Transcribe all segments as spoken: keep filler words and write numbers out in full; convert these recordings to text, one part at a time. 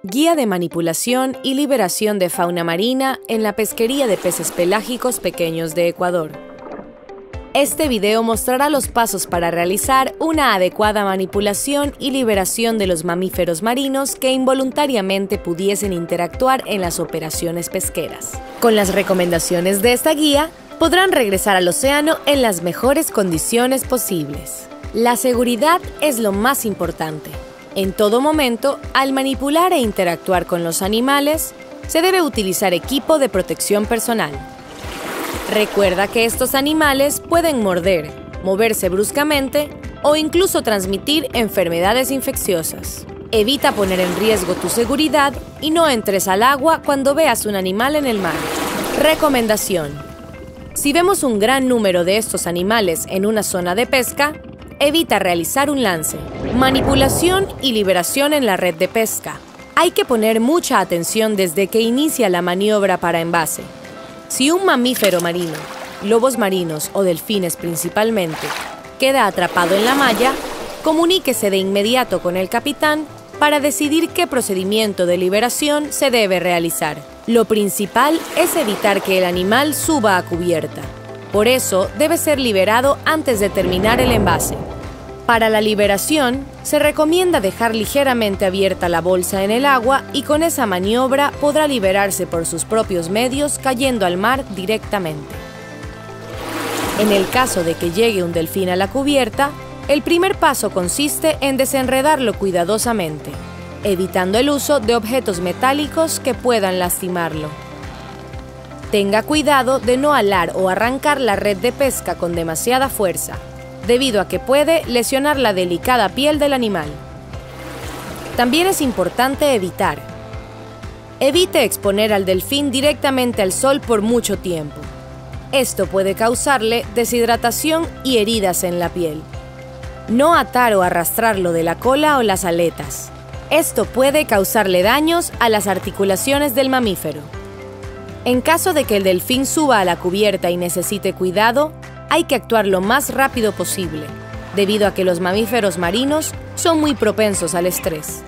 Guía de manipulación y liberación de fauna marina en la pesquería de peces pelágicos pequeños de Ecuador. Este video mostrará los pasos para realizar una adecuada manipulación y liberación de los mamíferos marinos que involuntariamente pudiesen interactuar en las operaciones pesqueras. Con las recomendaciones de esta guía, podrán regresar al océano en las mejores condiciones posibles. La seguridad es lo más importante. En todo momento, al manipular e interactuar con los animales, se debe utilizar equipo de protección personal. Recuerda que estos animales pueden morder, moverse bruscamente o incluso transmitir enfermedades infecciosas. Evita poner en riesgo tu seguridad y no entres al agua cuando veas un animal en el mar. Recomendación: si vemos un gran número de estos animales en una zona de pesca, evita realizar un lance. Manipulación y liberación en la red de pesca. Hay que poner mucha atención desde que inicia la maniobra para envase. Si un mamífero marino, lobos marinos o delfines principalmente, queda atrapado en la malla, comuníquese de inmediato con el capitán para decidir qué procedimiento de liberación se debe realizar. Lo principal es evitar que el animal suba a cubierta. Por eso, debe ser liberado antes de terminar el envase. Para la liberación, se recomienda dejar ligeramente abierta la bolsa en el agua y con esa maniobra podrá liberarse por sus propios medios cayendo al mar directamente. En el caso de que llegue un delfín a la cubierta, el primer paso consiste en desenredarlo cuidadosamente, evitando el uso de objetos metálicos que puedan lastimarlo. Tenga cuidado de no alar o arrancar la red de pesca con demasiada fuerza, debido a que puede lesionar la delicada piel del animal. También es importante evitar. Evite exponer al delfín directamente al sol por mucho tiempo. Esto puede causarle deshidratación y heridas en la piel. No atar o arrastrarlo de la cola o las aletas. Esto puede causarle daños a las articulaciones del mamífero. En caso de que el delfín suba a la cubierta y necesite cuidado, hay que actuar lo más rápido posible, debido a que los mamíferos marinos son muy propensos al estrés.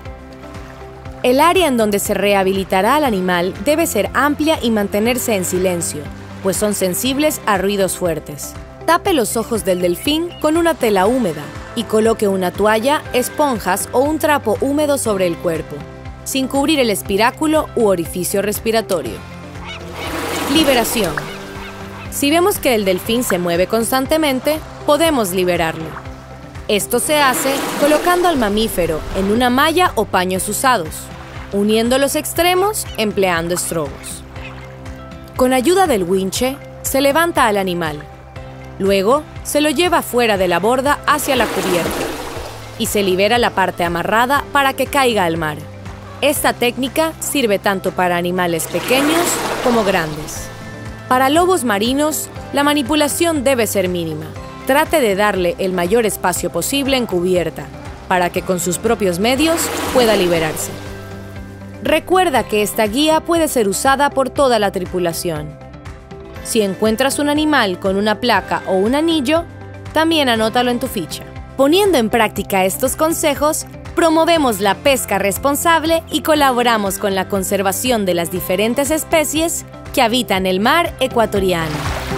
El área en donde se rehabilitará al animal debe ser amplia y mantenerse en silencio, pues son sensibles a ruidos fuertes. Tape los ojos del delfín con una tela húmeda y coloque una toalla, esponjas o un trapo húmedo sobre el cuerpo, sin cubrir el espiráculo u orificio respiratorio. Liberación. Si vemos que el delfín se mueve constantemente, podemos liberarlo. Esto se hace colocando al mamífero en una malla o paños usados, uniendo los extremos empleando estrobos. Con ayuda del winche, se levanta al animal. Luego, se lo lleva fuera de la borda hacia la cubierta y se libera la parte amarrada para que caiga al mar. Esta técnica sirve tanto para animales pequeños como grandes. Para lobos marinos, la manipulación debe ser mínima. Trate de darle el mayor espacio posible en cubierta, para que con sus propios medios pueda liberarse. Recuerda que esta guía puede ser usada por toda la tripulación. Si encuentras un animal con una placa o un anillo, también anótalo en tu ficha. Poniendo en práctica estos consejos, promovemos la pesca responsable y colaboramos con la conservación de las diferentes especies que habitan el mar ecuatoriano.